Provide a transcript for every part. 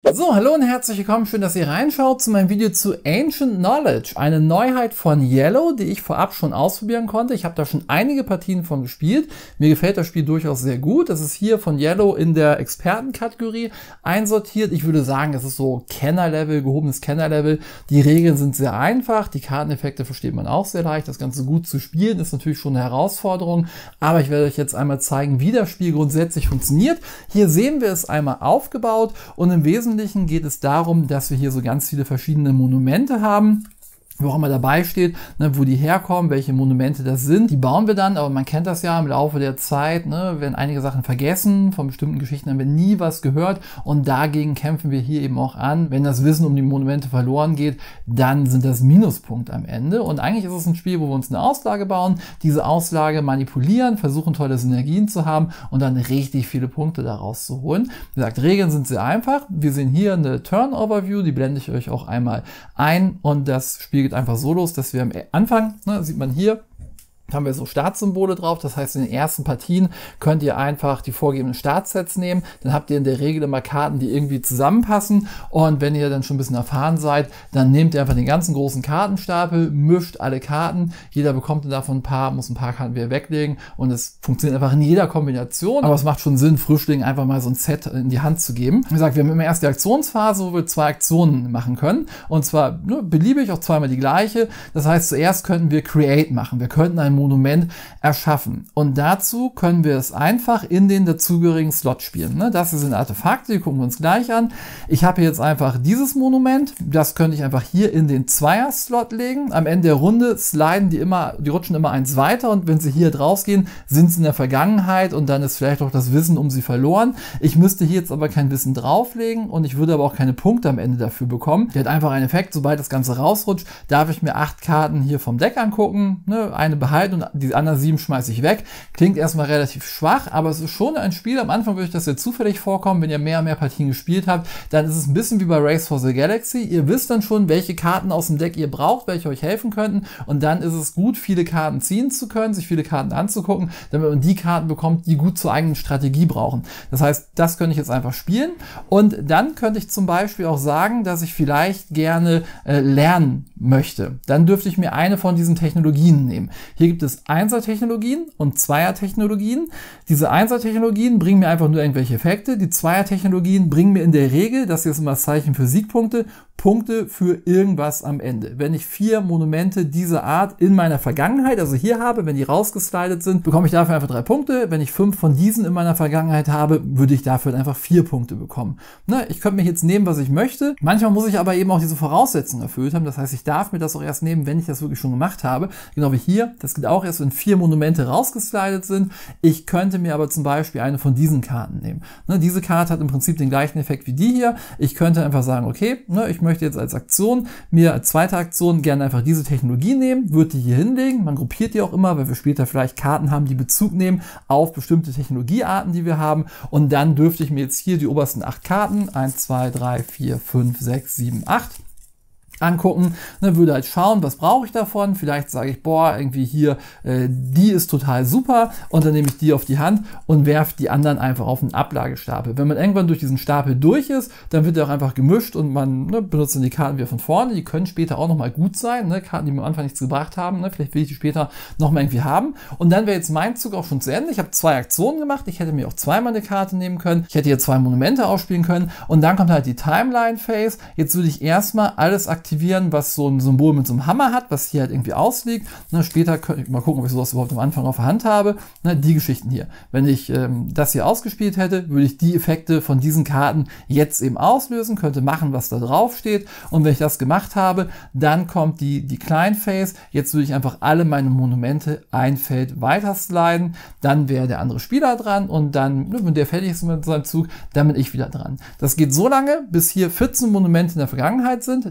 So, hallo und herzlich willkommen, schön, dass ihr reinschaut zu meinem Video zu Ancient Knowledge. Eine Neuheit von Yellow, die ich vorab schon ausprobieren konnte. Ich habe da schon einige Partien von gespielt. Mir gefällt das Spiel durchaus sehr gut. Das ist hier von Yellow in der Expertenkategorie einsortiert. Ich würde sagen, das ist so Kennerlevel, gehobenes Kennerlevel. Die Regeln sind sehr einfach, die Karteneffekte versteht man auch sehr leicht. Das Ganze gut zu spielen ist natürlich schon eine Herausforderung, aber ich werde euch jetzt einmal zeigen, wie das Spiel grundsätzlich funktioniert. Hier sehen wir es einmal aufgebaut und im Wesentlichen geht es darum, dass wir hier so ganz viele verschiedene Monumente haben, wo auch immer dabei steht, ne, wo die herkommen, welche Monumente das sind. Die bauen wir dann, aber man kennt das ja im Laufe der Zeit, ne, werden einige Sachen vergessen, von bestimmten Geschichten haben wir nie was gehört und dagegen kämpfen wir hier eben auch an. Wenn das Wissen um die Monumente verloren geht, dann sind das Minuspunkte am Ende und eigentlich ist es ein Spiel, wo wir uns eine Auslage bauen, diese Auslage manipulieren, versuchen tolle Synergien zu haben und dann richtig viele Punkte daraus zu holen. Wie gesagt, Regeln sind sehr einfach. Wir sehen hier eine Turn-Overview, die blende ich euch auch einmal ein und das Spiel geht einfach so los, dass wir am Anfang, ne, sieht man hier, haben wir so Startsymbole drauf, das heißt in den ersten Partien könnt ihr einfach die vorgegebenen Startsets nehmen, dann habt ihr in der Regel immer Karten, die irgendwie zusammenpassen und wenn ihr dann schon ein bisschen erfahren seid, dann nehmt ihr einfach den ganzen großen Kartenstapel, mischt alle Karten, jeder bekommt davon ein paar, muss ein paar Karten wieder weglegen und es funktioniert einfach in jeder Kombination, aber es macht schon Sinn, Frischlingen einfach mal so ein Set in die Hand zu geben. Wie gesagt, wir haben immer erst die Aktionsphase, wo wir 2 Aktionen machen können und zwar beliebig auch zweimal die gleiche, das heißt zuerst könnten wir Create machen, wir könnten ein Monument erschaffen. Und dazu können wir es einfach in den dazugehörigen Slot spielen. Ne? Das hier sind Artefakte, die gucken wir uns gleich an. Ich habe jetzt einfach dieses Monument, das könnte ich einfach hier in den Zweier-Slot legen. Am Ende der Runde sliden die rutschen immer eins weiter und wenn sie hier draufgehen, sind sie in der Vergangenheit und dann ist vielleicht auch das Wissen um sie verloren. Ich müsste hier jetzt aber kein Wissen drauflegen und ich würde aber auch keine Punkte am Ende dafür bekommen. Der hat einfach einen Effekt, sobald das Ganze rausrutscht, darf ich mir 8 Karten hier vom Deck angucken, ne? Eine behalten und die anderen 7 schmeiße ich weg. Klingt erstmal relativ schwach, aber es ist schon ein Spiel. Am Anfang würde ich das jetzt zufällig vorkommen, wenn ihr mehr und mehr Partien gespielt habt, dann ist es ein bisschen wie bei Race for the Galaxy. Ihr wisst dann schon, welche Karten aus dem Deck ihr braucht, welche euch helfen könnten und dann ist es gut, viele Karten ziehen zu können, sich viele Karten anzugucken, damit man die Karten bekommt, die gut zur eigenen Strategie brauchen. Das heißt, das könnte ich jetzt einfach spielen und dann könnte ich zum Beispiel auch sagen, dass ich vielleicht gerne lernen möchte. Dann dürfte ich mir eine von diesen Technologien nehmen. Hier gibt es Einser-Technologien und Zweier-Technologien. Diese Einser-Technologien bringen mir einfach nur irgendwelche Effekte. Die Zweier-Technologien bringen mir in der Regel, das hier ist immer das Zeichen für Siegpunkte, Punkte für irgendwas am Ende. Wenn ich 4 Monumente dieser Art in meiner Vergangenheit, also hier habe, wenn die rausgeslidet sind, bekomme ich dafür einfach 3 Punkte. Wenn ich 5 von diesen in meiner Vergangenheit habe, würde ich dafür einfach 4 Punkte bekommen. Ne, ich könnte mir jetzt nehmen, was ich möchte. Manchmal muss ich aber eben auch diese Voraussetzungen erfüllt haben. Das heißt, ich darf mir das auch erst nehmen, wenn ich das wirklich schon gemacht habe. Genau wie hier. Das geht auch erst, wenn 4 Monumente rausgeslidet sind. Ich könnte mir aber zum Beispiel eine von diesen Karten nehmen. Ne, diese Karte hat im Prinzip den gleichen Effekt wie die hier. Ich könnte einfach sagen, okay, ne, ich möchte jetzt als Aktion mir als zweite Aktion gerne einfach diese Technologie nehmen, würde die hier hinlegen. Man gruppiert die auch immer, weil wir später vielleicht Karten haben, die Bezug nehmen auf bestimmte Technologiearten, die wir haben. Und dann dürfte ich mir jetzt hier die obersten 8 Karten, 1, 2, 3, 4, 5, 6, 7, 8 angucken, ne, würde halt schauen, was brauche ich davon, vielleicht sage ich, boah, irgendwie hier, die ist total super und dann nehme ich die auf die Hand und werfe die anderen einfach auf einen Ablagestapel. Wenn man irgendwann durch diesen Stapel durch ist, dann wird er auch einfach gemischt und man benutzt dann die Karten wieder von vorne, die können später auch nochmal gut sein, ne, Karten, die mir am Anfang nichts gebracht haben, ne, vielleicht will ich die später nochmal irgendwie haben und dann wäre jetzt mein Zug auch schon zu Ende. Ich habe 2 Aktionen gemacht, ich hätte mir auch zweimal eine Karte nehmen können, ich hätte hier 2 Monumente ausspielen können und dann kommt halt die Timeline-Phase. Jetzt würde ich erstmal alles aktivieren, was so ein Symbol mit so einem Hammer hat, was hier halt irgendwie ausliegt. Ne, später könnte ich mal gucken, ob ich sowas überhaupt am Anfang auf der Hand habe. Ne, die Geschichten hier. Wenn ich das hier ausgespielt hätte, würde ich die Effekte von diesen Karten jetzt eben auslösen, könnte machen, was da drauf steht. Und wenn ich das gemacht habe, dann kommt die Client Phase. Jetzt würde ich einfach alle meine Monumente ein Feld weiter sliden. Dann wäre der andere Spieler dran und dann, wenn der fertig ist mit seinem Zug, dann bin ich wieder dran. Das geht so lange, bis hier 14 Monumente in der Vergangenheit sind. Dann wird die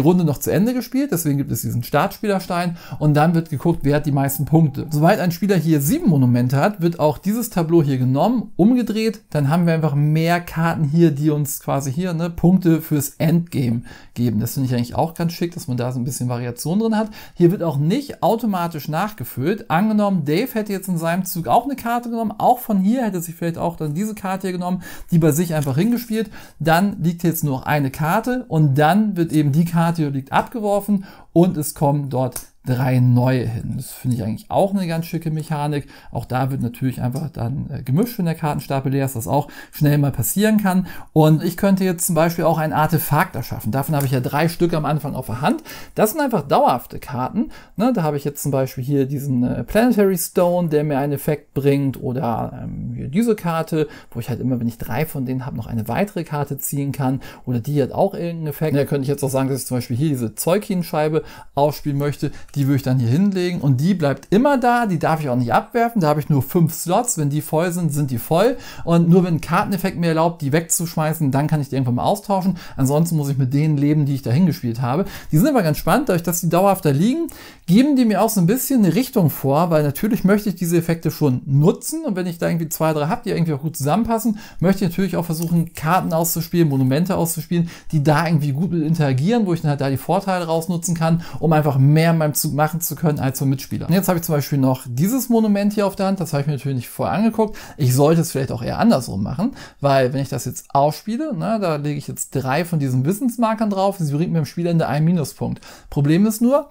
Runde noch zu Ende gespielt, deswegen gibt es diesen Startspielerstein und dann wird geguckt, wer hat die meisten Punkte. Sobald ein Spieler hier 7 Monumente hat, wird auch dieses Tableau hier genommen, umgedreht, dann haben wir einfach mehr Karten hier, die uns quasi hier Punkte fürs Endgame geben. Das finde ich eigentlich auch ganz schick, dass man da so ein bisschen Variation drin hat. Hier wird auch nicht automatisch nachgefüllt. Angenommen, Dave hätte jetzt in seinem Zug auch eine Karte genommen, auch von hier hätte sich vielleicht auch dann diese Karte hier genommen, die bei sich einfach hingespielt, dann liegt jetzt nur noch eine Karte und dann wird eben die Karte, die liegt, abgeworfen und es kommen dort 3 neue hin. Das finde ich eigentlich auch eine ganz schicke Mechanik. Auch da wird natürlich einfach dann gemischt, wenn der Kartenstapel leer ist, was auch schnell mal passieren kann. Und ich könnte jetzt zum Beispiel auch ein Artefakt erschaffen. Davon habe ich ja 3 Stück am Anfang auf der Hand. Das sind einfach dauerhafte Karten. Da habe ich jetzt zum Beispiel hier diesen Planetary Stone, der mir einen Effekt bringt, oder hier diese Karte, wo ich halt immer, wenn ich 3 von denen habe, noch eine weitere Karte ziehen kann. Oder die hat auch irgendeinen Effekt. Da könnte ich jetzt auch sagen, dass ich zum Beispiel hier diese Zeugin-Scheibe ausspielen möchte. Die würde ich dann hier hinlegen und die bleibt immer da, die darf ich auch nicht abwerfen, da habe ich nur 5 Slots, wenn die voll sind, sind die voll und nur wenn ein Karteneffekt mir erlaubt, die wegzuschmeißen, dann kann ich die irgendwann mal austauschen, ansonsten muss ich mit denen leben, die ich da hingespielt habe. Die sind aber ganz spannend, dadurch, dass die dauerhaft da liegen, geben die mir auch so ein bisschen eine Richtung vor, weil natürlich möchte ich diese Effekte schon nutzen und wenn ich da irgendwie 2, 3 habe, die irgendwie auch gut zusammenpassen, möchte ich natürlich auch versuchen, Karten auszuspielen, Monumente auszuspielen, die da irgendwie gut mit interagieren, wo ich dann halt da die Vorteile rausnutzen kann, um einfach mehr in meinem Zug machen zu können als so Mitspieler. Und jetzt habe ich zum Beispiel noch dieses Monument hier auf der Hand, das habe ich mir natürlich nicht vorher angeguckt. Ich sollte es vielleicht auch eher andersrum machen, weil wenn ich das jetzt ausspiele, da lege ich jetzt 3 von diesen Wissensmarkern drauf, sie bringt mir im Spielende einen Minuspunkt. Problem ist nur,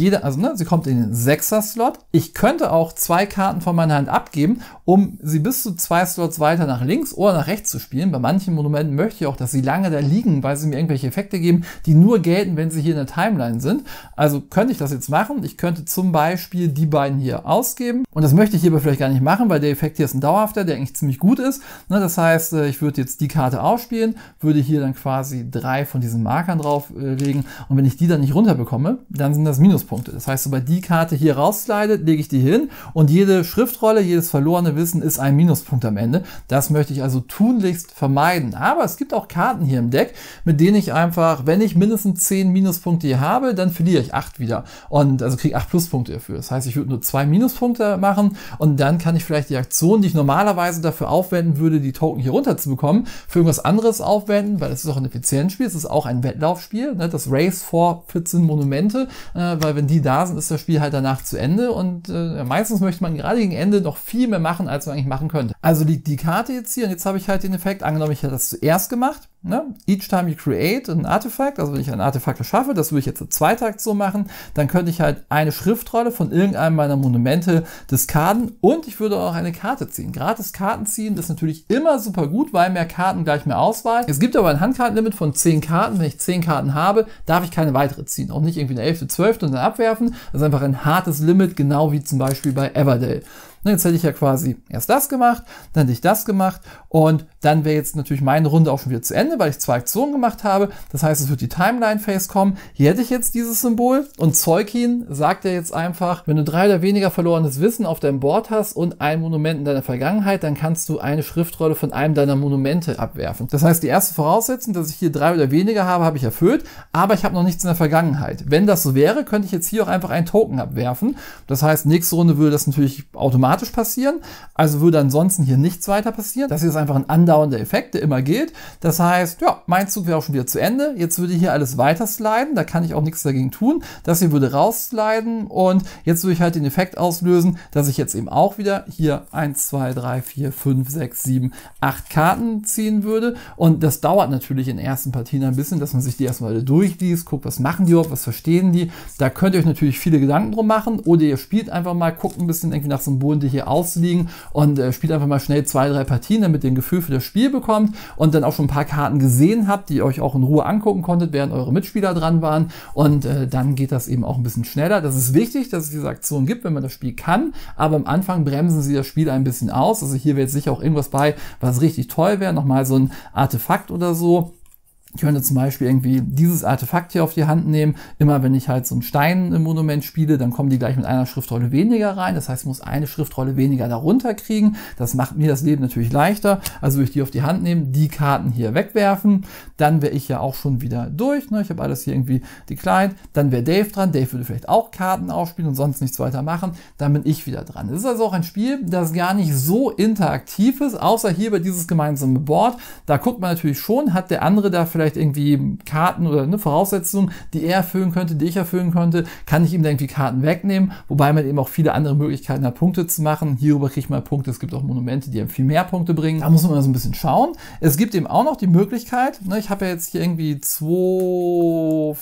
sie kommt in den 6er-Slot. Ich könnte auch 2 Karten von meiner Hand abgeben, um sie bis zu 2 Slots weiter nach links oder nach rechts zu spielen. Bei manchen Monumenten möchte ich auch, dass sie lange da liegen, weil sie mir irgendwelche Effekte geben, die nur gelten, wenn sie hier in der Timeline sind. Also könnte ich das jetzt machen. Ich könnte zum Beispiel die beiden hier ausgeben und das möchte ich hierbei vielleicht gar nicht machen, weil der Effekt hier ist ein dauerhafter, der eigentlich ziemlich gut ist. Das heißt, ich würde jetzt die Karte ausspielen, würde hier dann quasi 3 von diesen Markern drauflegen und wenn ich die dann nicht runterbekomme, dann sind das Minuspunkte. Das heißt, sobald die Karte hier rausslidet, lege ich die hin und jede Schriftrolle, jedes verlorene Wissen ist ein Minuspunkt am Ende. Das möchte ich also tunlichst vermeiden. Aber es gibt auch Karten hier im Deck, mit denen ich einfach, wenn ich mindestens 10 Minuspunkte hier habe, dann verliere ich 8 wieder. Und also kriege 8 Pluspunkte dafür. Das heißt, ich würde nur 2 Minuspunkte machen und dann kann ich vielleicht die Aktion, die ich normalerweise dafür aufwenden würde, die Token hier runter zu bekommen, für irgendwas anderes aufwenden, weil es ist auch ein Effizienzspiel, es ist auch ein Wettlaufspiel, das Race for 14 Monumente, weil wenn die da sind, ist das Spiel halt danach zu Ende und meistens möchte man gerade gegen Ende noch viel mehr machen, als man eigentlich machen könnte. Also liegt die Karte jetzt hier und jetzt habe ich halt den Effekt, angenommen, ich hätte das zuerst gemacht. Each time you create an artifact, also wenn ich ein Artefakt erschaffe, das würde ich jetzt eine zweite Aktion machen, dann könnte ich halt eine Schriftrolle von irgendeinem meiner Monumente diskarden und ich würde auch eine Karte ziehen. Gratis Karten ziehen ist natürlich immer super gut, weil mehr Karten gleich mehr Auswahl. Es gibt aber ein Handkartenlimit von 10 Karten. Wenn ich 10 Karten habe, darf ich keine weitere ziehen. Auch nicht irgendwie eine 11., 12. und dann abwerfen. Das ist einfach ein hartes Limit, genau wie zum Beispiel bei Everdell. Jetzt hätte ich ja quasi erst das gemacht, dann hätte ich das gemacht und dann wäre jetzt natürlich meine Runde auch schon wieder zu Ende, weil ich 2 Aktionen gemacht habe. Das heißt, es wird die Timeline-Phase kommen. Hier hätte ich jetzt dieses Symbol und Zeugin sagt ja jetzt einfach, wenn du 3 oder weniger verlorenes Wissen auf deinem Board hast und ein Monument in deiner Vergangenheit, dann kannst du eine Schriftrolle von einem deiner Monumente abwerfen. Das heißt, die erste Voraussetzung, dass ich hier 3 oder weniger habe, habe ich erfüllt, aber ich habe noch nichts in der Vergangenheit. Wenn das so wäre, könnte ich jetzt hier auch einfach einen Token abwerfen. Das heißt, nächste Runde würde das natürlich automatisch passieren, also würde ansonsten hier nichts weiter passieren. Das hier ist einfach ein andauernder Effekt, der immer gilt. Das heißt, ja, mein Zug wäre auch schon wieder zu Ende. Jetzt würde hier alles weiter sliden, da kann ich auch nichts dagegen tun. Das hier würde raussliden und jetzt würde ich halt den Effekt auslösen, dass ich jetzt eben auch wieder hier 1, 2, 3, 4, 5, 6, 7, 8 Karten ziehen würde und das dauert natürlich in den ersten Partien ein bisschen, dass man sich die erstmal alle durchliest, guckt, was machen die überhaupt, was verstehen die. Da könnt ihr euch natürlich viele Gedanken drum machen oder ihr spielt einfach mal, guckt ein bisschen irgendwie nach Symbolen, die hier ausliegen und spielt einfach mal schnell 2, 3 Partien, damit ihr ein Gefühl für das Spiel bekommt und dann auch schon ein paar Karten gesehen habt, die ihr euch auch in Ruhe angucken konntet, während eure Mitspieler dran waren und dann geht das eben auch ein bisschen schneller. Das ist wichtig, dass es diese Aktion gibt, wenn man das Spiel kann, aber am Anfang bremsen sie das Spiel ein bisschen aus. Also hier wäre jetzt sicher auch irgendwas bei, was richtig toll wäre, nochmal so ein Artefakt oder so. Ich könnte zum Beispiel irgendwie dieses Artefakt hier auf die Hand nehmen. Immer wenn ich halt so ein Stein im Monument spiele, dann kommen die gleich mit einer Schriftrolle weniger rein. Das heißt, ich muss eine Schriftrolle weniger darunter kriegen. Das macht mir das Leben natürlich leichter. Also würde ich die auf die Hand nehmen, die Karten hier wegwerfen. Dann wäre ich ja auch schon wieder durch. Ne? Ich habe alles hier irgendwie declined. Dann wäre Dave dran. Dave würde vielleicht auch Karten ausspielen und sonst nichts weiter machen. Dann bin ich wieder dran. Es ist also auch ein Spiel, das gar nicht so interaktiv ist, außer hier bei dieses gemeinsame Board. Da guckt man natürlich schon, hat der andere da vielleicht irgendwie Karten oder eine Voraussetzung, die er erfüllen könnte, die ich erfüllen könnte, kann ich ihm da irgendwie Karten wegnehmen, wobei man eben auch viele andere Möglichkeiten hat, Punkte zu machen. Hierüber kriegt man Punkte, es gibt auch Monumente, die einem viel mehr Punkte bringen. Da muss man mal so ein bisschen schauen. Es gibt eben auch noch die Möglichkeit, ne, ich habe ja jetzt hier irgendwie 2,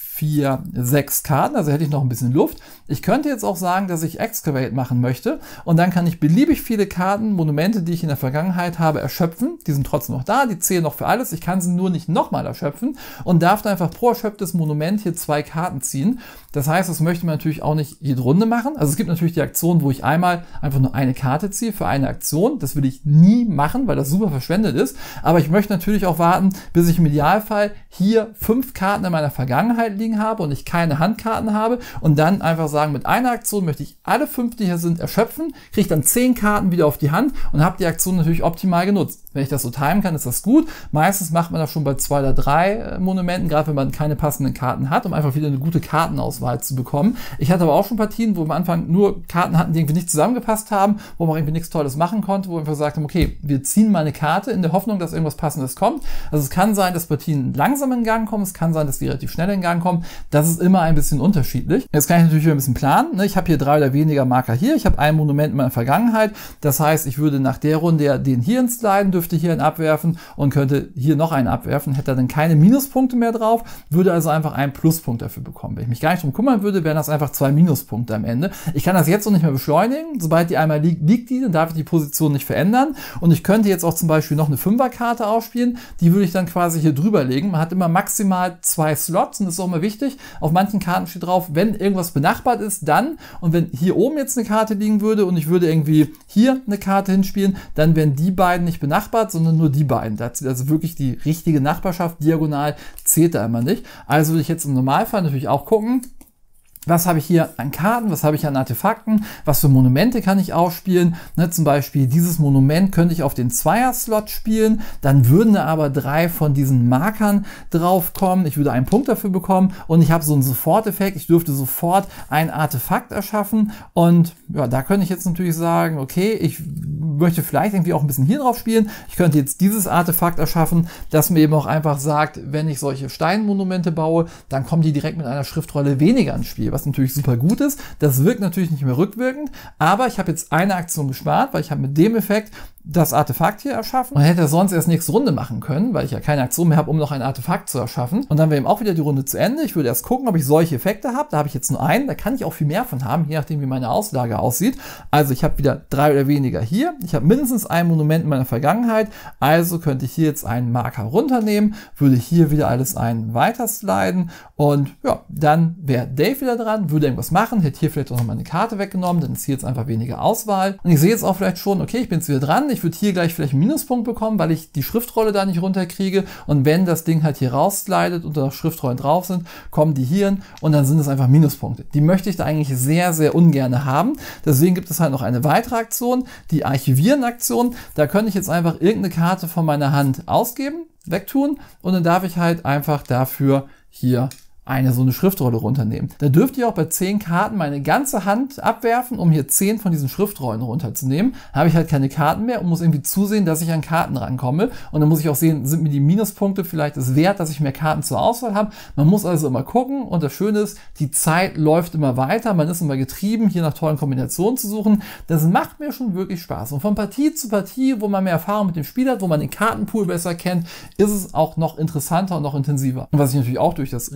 4, 6 Karten, also hätte ich noch ein bisschen Luft. Ich könnte jetzt auch sagen, dass ich Excavate machen möchte und dann kann ich beliebig viele Karten, Monumente, die ich in der Vergangenheit habe, erschöpfen. Die sind trotzdem noch da, die zählen noch für alles. Ich kann sie nur nicht nochmal erschöpfen und darf dann einfach pro erschöpftes Monument hier 2 Karten ziehen. Das heißt, das möchte man natürlich auch nicht jede Runde machen. Also es gibt natürlich die Aktion, wo ich einmal einfach nur eine Karte ziehe für eine Aktion. Das will ich nie machen, weil das super verschwendet ist. Aber ich möchte natürlich auch warten, bis ich im Idealfall hier 5 Karten in meiner Vergangenheit liegen habe und ich keine Handkarten habe und dann einfach sagen, mit einer Aktion möchte ich alle 5, die hier sind, erschöpfen, kriege dann 10 Karten wieder auf die Hand und habe die Aktion natürlich optimal genutzt. Wenn ich das so timen kann, ist das gut. Meistens macht man das schon bei 2 oder 3 Monumenten, gerade wenn man keine passenden Karten hat, um einfach wieder eine gute Kartenauswahl zu bekommen. Ich hatte aber auch schon Partien, wo wir am Anfang nur Karten hatten, die irgendwie nicht zusammengepasst haben, wo man irgendwie nichts Tolles machen konnte, wo wir einfach gesagt haben, okay, wir ziehen mal eine Karte in der Hoffnung, dass irgendwas Passendes kommt. Also es kann sein, dass Partien langsam in Gang kommen, es kann sein, dass die relativ schnell in Gang kommen. Das ist immer ein bisschen unterschiedlich. Jetzt kann ich natürlich wieder ein bisschen planen. Ich habe hier 3 oder weniger Marker hier. Ich habe ein Monument in meiner Vergangenheit. Das heißt, ich würde nach der Runde ja den hier sliden, dürfte hier einen abwerfen und könnte hier noch einen abwerfen. Hätte dann keine Minuspunkte mehr drauf, würde also einfach einen Pluspunkt dafür bekommen. Wenn ich mich gar nicht drum kümmern würde, wären das einfach 2 Minuspunkte am Ende. Ich kann das jetzt noch nicht mehr beschleunigen. Sobald die einmal liegt die, dann darf ich die Position nicht verändern. Und ich könnte jetzt auch zum Beispiel noch eine 5er-Karte ausspielen. Die würde ich dann quasi hier drüber legen. Man hat immer maximal 2 Slots und das ist auch immer wichtig. Auf manchen Karten steht drauf, wenn irgendwas benachbart ist, dann. Und wenn hier oben jetzt eine Karte liegen würde und ich würde irgendwie hier eine Karte hinspielen, dann wären die beiden nicht benachbart, sondern nur die beiden. Da zählt also wirklich die richtige Nachbarschaft, diagonal zählt da immer nicht. Also würde ich jetzt im Normalfall natürlich auch gucken, was habe ich hier an Karten, was habe ich an Artefakten, was für Monumente kann ich ausspielen. Ne, zum Beispiel dieses Monument könnte ich auf den 2er-Slot spielen, dann würden da aber 3 von diesen Markern drauf kommen. Ich würde einen Punkt dafür bekommen und ich habe so einen Soforteffekt. Ich dürfte sofort ein Artefakt erschaffen und ja, da könnte ich jetzt natürlich sagen, okay, ich möchte vielleicht irgendwie auch ein bisschen hier drauf spielen. Ich könnte jetzt dieses Artefakt erschaffen, das mir eben auch einfach sagt, wenn ich solche Steinmonumente baue, dann kommen die direkt mit einer Schriftrolle weniger ins Spiel, was natürlich super gut ist. Das wirkt natürlich nicht mehr rückwirkend, aber ich habe jetzt eine Aktion gespart, weil ich habe mit dem Effekt das Artefakt hier erschaffen und hätte sonst erst nächste Runde machen können, weil ich ja keine Aktion mehr habe, um noch ein Artefakt zu erschaffen. Und dann wäre eben auch wieder die Runde zu Ende. Ich würde erst gucken, ob ich solche Effekte habe. Da habe ich jetzt nur einen. Da kann ich auch viel mehr von haben, je nachdem, wie meine Auslage aussieht. Also ich habe wieder 3 oder weniger hier. Ich habe mindestens ein Monument in meiner Vergangenheit. Also könnte ich hier jetzt einen Marker runternehmen, würde hier wieder alles einen weiter sliden und ja, dann wäre Dave wieder dran, würde irgendwas machen, hätte hier vielleicht auch nochmal eine Karte weggenommen, dann ist hier jetzt einfach weniger Auswahl. Und ich sehe jetzt auch vielleicht schon, okay, ich bin jetzt wieder dran. Ich würde hier gleich vielleicht einen Minuspunkt bekommen, weil ich die Schriftrolle da nicht runterkriege. Und wenn das Ding halt hier rausslidet und da noch Schriftrollen drauf sind, kommen die hier hin und dann sind es einfach Minuspunkte. Die möchte ich da eigentlich sehr, sehr ungern haben. Deswegen gibt es halt noch eine weitere Aktion, die Archivieren-Aktion. Da könnte ich jetzt einfach irgendeine Karte von meiner Hand ausgeben, wegtun und dann darf ich halt einfach dafür hier so eine Schriftrolle runternehmen. Da dürft ihr auch bei 10 Karten meine ganze Hand abwerfen, um hier 10 von diesen Schriftrollen runterzunehmen. Da habe ich halt keine Karten mehr und muss irgendwie zusehen, dass ich an Karten rankomme. Und dann muss ich auch sehen, sind mir die Minuspunkte vielleicht es wert, dass ich mehr Karten zur Auswahl habe. Man muss also immer gucken und das Schöne ist, die Zeit läuft immer weiter. Man ist immer getrieben, hier nach tollen Kombinationen zu suchen. Das macht mir schon wirklich Spaß. Und von Partie zu Partie, wo man mehr Erfahrung mit dem Spiel hat, wo man den Kartenpool besser kennt, ist es auch noch interessanter und noch intensiver. Und was ich natürlich auch durch das Rezensieren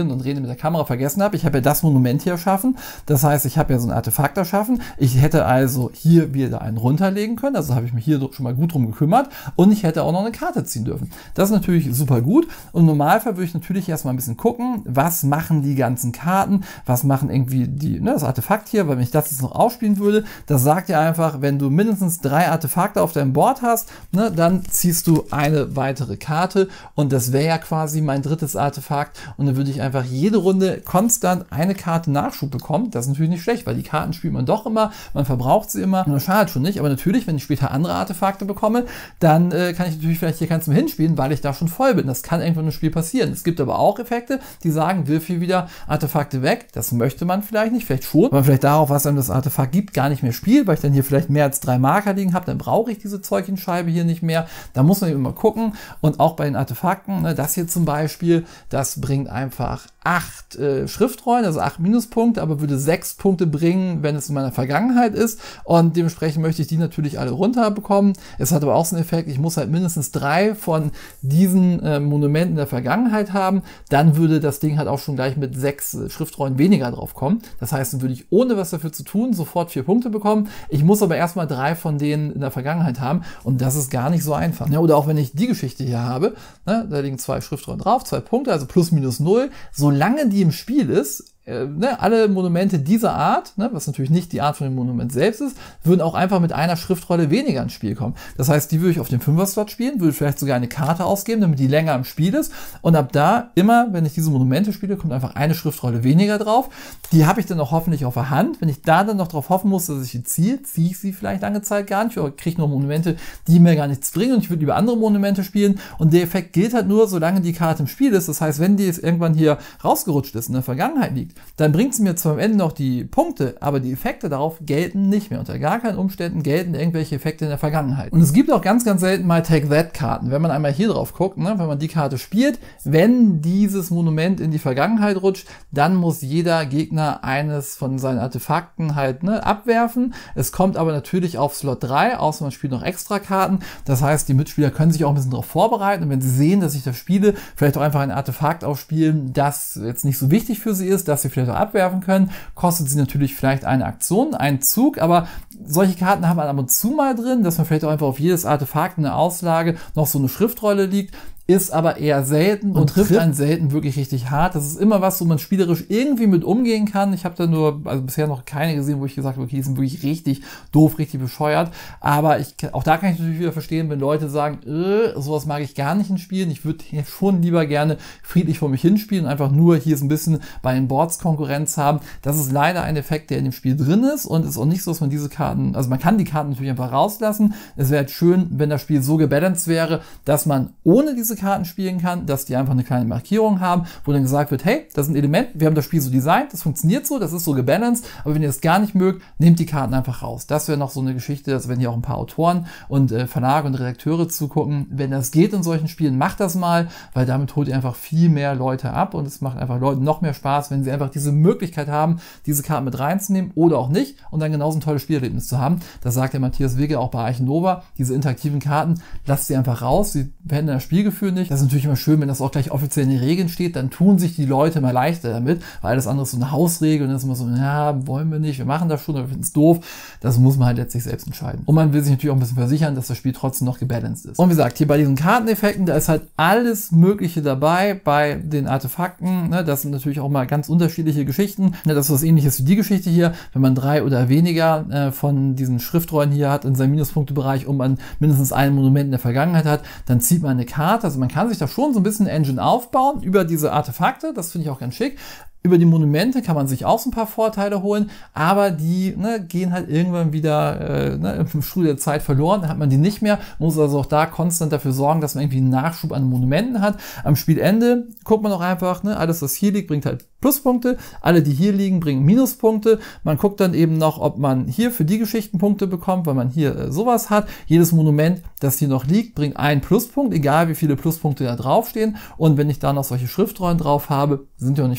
Fokussieren und Reden mit der Kamera vergessen habe. Ich habe ja das Monument hier erschaffen. Das heißt, ich habe ja so ein Artefakt erschaffen. Ich hätte also hier wieder einen runterlegen können. Also habe ich mich hier schon mal gut drum gekümmert. Und ich hätte auch noch eine Karte ziehen dürfen. Das ist natürlich super gut. Und im Normalfall würde ich natürlich erstmal ein bisschen gucken, was machen die ganzen Karten, was machen irgendwie das Artefakt hier, weil wenn ich das jetzt noch aufspielen würde, das sagt ja einfach, wenn du mindestens 3 Artefakte auf deinem Board hast, dann ziehst du eine weitere Karte und das wäre ja quasi mein drittes Artefakt und dann würde ich einfach jede Runde konstant eine Karte Nachschub bekommen. Das ist natürlich nicht schlecht, weil die Karten spielt man doch immer, man verbraucht sie immer und das schadet schon nicht, aber natürlich, wenn ich später andere Artefakte bekomme, dann kann ich natürlich vielleicht hier keins mehr hinspielen, weil ich da schon voll bin. Das kann irgendwann im Spiel passieren. Es gibt aber auch Effekte, die sagen, wirf hier wieder Artefakte weg. Das möchte man vielleicht nicht, vielleicht schon, aber vielleicht darauf, was einem das Artefakt gibt, gar nicht mehr spielt, weil ich dann hier vielleicht mehr als 3 Marker liegen habe, dann brauche ich diese Zeugchenscheibe hier nicht mehr. Da muss man eben mal gucken und auch bei den Artefakten, das hier zum Beispiel, das bringt einfach 8 Schriftrollen, also 8 Minuspunkte, aber würde 6 Punkte bringen, wenn es in meiner Vergangenheit ist und dementsprechend möchte ich die natürlich alle runterbekommen. Es hat aber auch so einen Effekt, ich muss halt mindestens 3 von diesen Monumenten der Vergangenheit haben, dann würde das Ding halt auch schon gleich mit 6 Schriftrollen weniger drauf kommen. Das heißt, dann würde ich ohne was dafür zu tun sofort 4 Punkte bekommen. Ich muss aber erstmal 3 von denen in der Vergangenheit haben und das ist gar nicht so einfach. Ja, oder auch wenn ich die Geschichte hier habe, da liegen 2 Schriftrollen drauf, 2 Punkte, also plus minus 0. Solange die im Spiel ist, alle Monumente dieser Art, was natürlich nicht die Art von dem Monument selbst ist, würden auch einfach mit einer Schriftrolle weniger ins Spiel kommen. Das heißt, die würde ich auf dem 5er-Slot spielen, würde vielleicht sogar eine Karte ausgeben, damit die länger im Spiel ist. Und ab da, immer, wenn ich diese Monumente spiele, kommt einfach eine Schriftrolle weniger drauf. Die habe ich dann auch hoffentlich auf der Hand. Wenn ich da dann noch darauf hoffen muss, dass ich sie ziehe, ziehe ich sie vielleicht lange Zeit gar nicht oder kriege noch Monumente, die mir gar nichts bringen und ich würde lieber andere Monumente spielen. Und der Effekt gilt halt nur, solange die Karte im Spiel ist. Das heißt, wenn die jetzt irgendwann hier rausgerutscht ist, in der Vergangenheit liegt, dann bringt es mir zwar am Ende noch die Punkte, aber die Effekte darauf gelten nicht mehr. Unter gar keinen Umständen gelten irgendwelche Effekte in der Vergangenheit. Und es gibt auch ganz, ganz selten mal Take-That-Karten. Wenn man einmal hier drauf guckt, wenn man die Karte spielt, wenn dieses Monument in die Vergangenheit rutscht, dann muss jeder Gegner eines von seinen Artefakten halt abwerfen. Es kommt aber natürlich auf Slot 3, außer man spielt noch extra Karten. Das heißt, die Mitspieler können sich auch ein bisschen darauf vorbereiten und wenn sie sehen, dass ich das spiele, vielleicht auch einfach ein Artefakt aufspielen, das jetzt nicht so wichtig für sie ist, dass sie vielleicht auch abwerfen können, kostet sie natürlich vielleicht eine Aktion, einen Zug, aber solche Karten haben wir ab und zu mal drin, dass man vielleicht auch einfach auf jedes Artefakt in der Auslage noch so eine Schriftrolle liegt, ist aber eher selten und trifft einen selten wirklich richtig hart. Das ist immer was, wo man spielerisch irgendwie mit umgehen kann. Ich habe da nur, also bisher noch keine gesehen, wo ich gesagt habe, okay, die sind wirklich richtig doof, richtig bescheuert. Aber auch da kann ich natürlich wieder verstehen, wenn Leute sagen, sowas mag ich gar nicht in Spielen. Ich würde hier schon lieber gerne friedlich vor mich hinspielen, einfach nur hier so ein bisschen bei den Boards Konkurrenz haben. Das ist leider ein Effekt, der in dem Spiel drin ist und ist auch nicht so, dass man diese Karten, also man kann die Karten natürlich einfach rauslassen. Es wäre halt schön, wenn das Spiel so gebalanced wäre, dass man ohne diese Karten spielen kann, dass die einfach eine kleine Markierung haben, wo dann gesagt wird, hey, das ist ein Element, wir haben das Spiel so designt, das funktioniert so, das ist so gebalanced, aber wenn ihr das gar nicht mögt, nehmt die Karten einfach raus. Das wäre noch so eine Geschichte, dass wenn hier auch ein paar Autoren und Verlage und Redakteure zugucken, wenn das geht in solchen Spielen, macht das mal, weil damit holt ihr einfach viel mehr Leute ab und es macht einfach Leuten noch mehr Spaß, wenn sie einfach diese Möglichkeit haben, diese Karten mit reinzunehmen oder auch nicht und dann genauso ein tolles Spielerlebnis zu haben. Das sagt der Matthias Wigge auch bei Eichenlover, diese interaktiven Karten, lasst sie einfach raus, sie verändern das Spielgefühl nicht. Das ist natürlich immer schön, wenn das auch gleich offiziell in den Regeln steht, dann tun sich die Leute mal leichter damit, weil alles andere ist so eine Hausregel und dann ist immer so, ja, wollen wir nicht, wir machen das schon, aber wir finden es doof. Das muss man halt letztlich selbst entscheiden. Und man will sich natürlich auch ein bisschen versichern, dass das Spiel trotzdem noch gebalanced ist. Und wie gesagt, hier bei diesen Karteneffekten, da ist halt alles Mögliche dabei, bei den Artefakten, das sind natürlich auch mal ganz unterschiedliche Geschichten. Das ist was Ähnliches wie die Geschichte hier, wenn man 3 oder weniger von diesen Schriftrollen hier hat in seinem Minuspunktebereich und man mindestens ein Monument in der Vergangenheit hat, dann zieht man eine Karte, also man kann sich da schon so ein bisschen Engine aufbauen über diese Artefakte, das finde ich auch ganz schick. Über die Monumente kann man sich auch so ein paar Vorteile holen, aber die gehen halt irgendwann wieder im Stuhl der Zeit verloren, dann hat man die nicht mehr, muss also auch da konstant dafür sorgen, dass man irgendwie einen Nachschub an Monumenten hat. Am Spielende guckt man auch einfach, alles was hier liegt, bringt halt Pluspunkte, alle die hier liegen, bringen Minuspunkte. Man guckt dann eben noch, ob man hier für die Geschichten Punkte bekommt, weil man hier sowas hat. Jedes Monument, das hier noch liegt, bringt einen Pluspunkt, egal wie viele Pluspunkte da draufstehen. Und wenn ich da noch solche Schriftrollen drauf habe, sind ja auch nicht vergessen,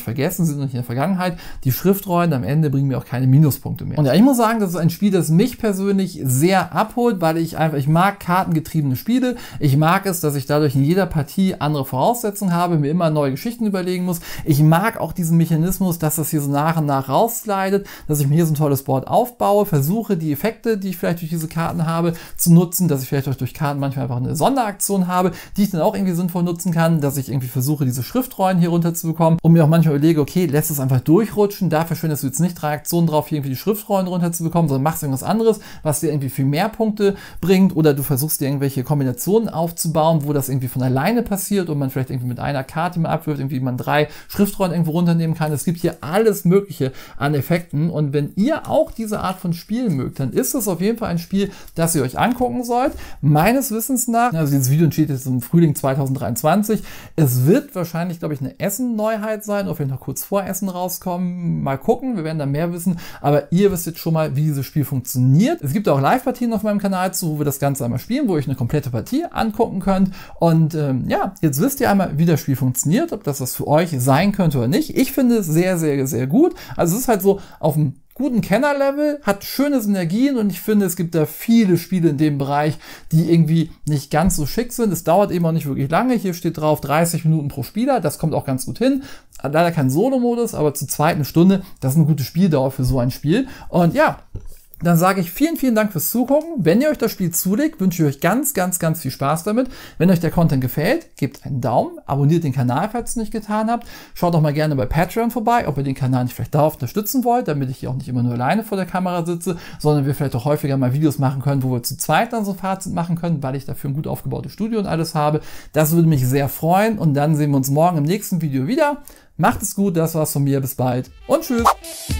sind noch nicht in der Vergangenheit. Die Schriftrollen am Ende bringen mir auch keine Minuspunkte mehr. Und ja, ich muss sagen, das ist ein Spiel, das mich persönlich sehr abholt, weil ich mag kartengetriebene Spiele. Ich mag es, dass ich dadurch in jeder Partie andere Voraussetzungen habe, mir immer neue Geschichten überlegen muss. Ich mag auch diesen Mechanismus, dass das hier so nach und nach rausslidet, dass ich mir hier so ein tolles Board aufbaue, versuche die Effekte, die ich vielleicht durch diese Karten habe, zu nutzen, dass ich vielleicht auch durch Karten manchmal einfach eine Sonderaktion habe, die ich dann auch irgendwie sinnvoll nutzen kann, dass ich irgendwie versuche, diese Schriftrollen hier runter zu bekommen und mir auch manchmal überlege, okay, lässt es einfach durchrutschen, da verschwendest du jetzt nicht 3 Aktionen drauf, hier irgendwie die Schriftrollen runter zu bekommen, sondern machst irgendwas anderes, was dir irgendwie viel mehr Punkte bringt, oder du versuchst dir irgendwelche Kombinationen aufzubauen, wo das irgendwie von alleine passiert und man vielleicht irgendwie mit einer Karte mal abwirft, irgendwie man 3 Schriftrollen irgendwo runternehmen kann. Es gibt hier alles Mögliche an Effekten, und wenn ihr auch diese Art von Spiel mögt, dann ist das auf jeden Fall ein Spiel, das ihr euch angucken sollt. Meines Wissens nach, also dieses Video entsteht jetzt im Frühling 2023, es wird wahrscheinlich, glaube ich, eine Essen-Neuheit sein, oder vielleicht noch kurz vor Essen rauskommen. Mal gucken, wir werden da mehr wissen, aber ihr wisst jetzt schon mal, wie dieses Spiel funktioniert. Es gibt auch Live-Partien auf meinem Kanal zu, wo wir das Ganze einmal spielen, wo ihr euch eine komplette Partie angucken könnt. Und ja, jetzt wisst ihr einmal, wie das Spiel funktioniert, ob das was für euch sein könnte oder nicht. Ich finde es sehr, sehr, sehr gut. Also es ist halt so auf einem guten Kennerlevel, hat schöne Synergien, und ich finde, es gibt da viele Spiele in dem Bereich, die irgendwie nicht ganz so schick sind. Es dauert eben auch nicht wirklich lange. Hier steht drauf 30 Minuten pro Spieler. Das kommt auch ganz gut hin. Leider kein Solo-Modus, aber zur zweiten Stunde, das ist eine gute Spieldauer für so ein Spiel. Und ja, dann sage ich vielen, vielen Dank fürs Zugucken. Wenn ihr euch das Spiel zulegt, wünsche ich euch ganz, ganz, ganz viel Spaß damit. Wenn euch der Content gefällt, gebt einen Daumen, abonniert den Kanal, falls ihr es nicht getan habt. Schaut auch mal gerne bei Patreon vorbei, ob ihr den Kanal nicht vielleicht darauf unterstützen wollt, damit ich hier auch nicht immer nur alleine vor der Kamera sitze, sondern wir vielleicht auch häufiger mal Videos machen können, wo wir zu zweit dann so ein Fazit machen können, weil ich dafür ein gut aufgebautes Studio und alles habe. Das würde mich sehr freuen, und dann sehen wir uns morgen im nächsten Video wieder. Macht es gut, das war's von mir, bis bald und tschüss!